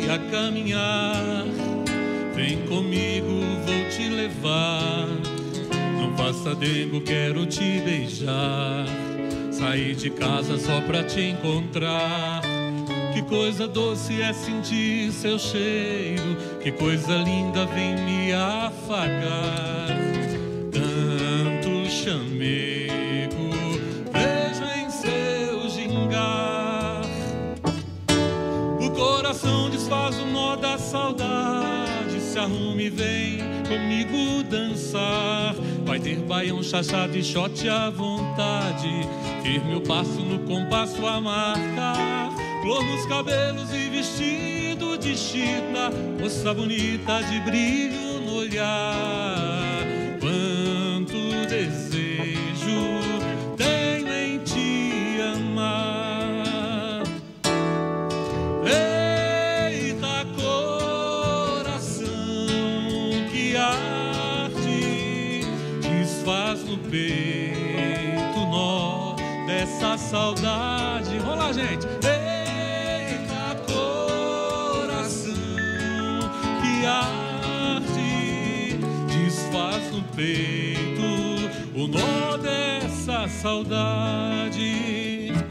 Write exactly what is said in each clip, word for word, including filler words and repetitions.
a caminhar. Vem comigo, vou te levar. Não faça dengo, quero te beijar. Saí de casa só pra te encontrar. Que coisa doce é sentir seu cheiro. Que coisa linda vem me afagar. Tanto chamego vejo em seu gingar. O coração desfaz o nó da saudade. Se arrume e vem comigo dançar. Vai ter baião, chachado e shot à vontade. Firme o passo no compasso a marcar. Flor nos cabelos e vestido de chita. Moça bonita de brilho no olhar. Quanto desejo tenho em te amar. Eita coração que arde, desfaz no peito o nó dessa saudade. Vamos lá, gente. Eita coração que arde, desfaz no peito o nó dessa saudade.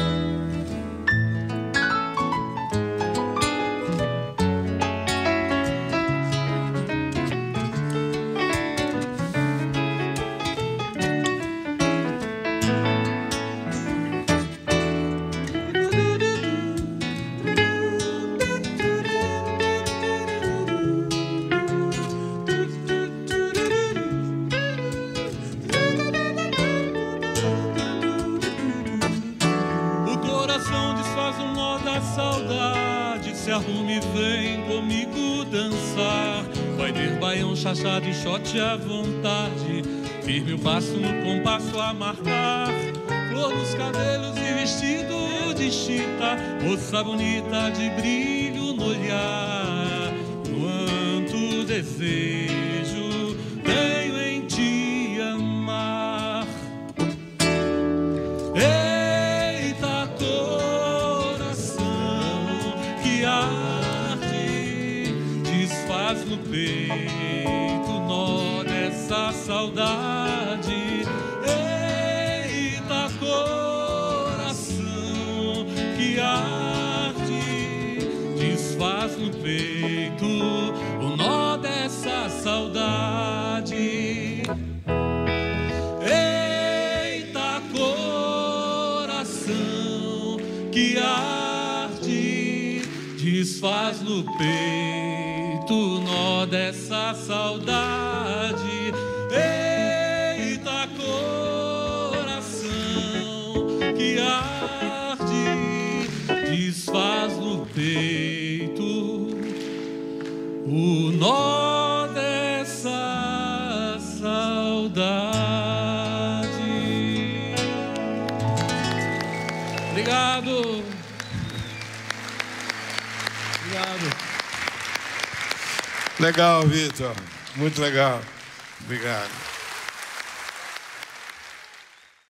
Saudade, se arrume e vem comigo dançar. Vai ter baião, chachado e shot à vontade. Firme o passo no compasso a marcar. Flor nos cabelos e vestido de chita. Moça bonita de brilho no olhar. Quanto desejo tenho em te amar. Eita arde, desfaz no peito o nó dessa saudade. Eita coração que arde, desfaz no peito o nó dessa saudade. Eita coração que arde, desfaz no peito o nó dessa saudade. Eita coração que arde, desfaz no peito o nó dessa saudade. Obrigado. Legal, Vitor. Muito legal. Obrigado.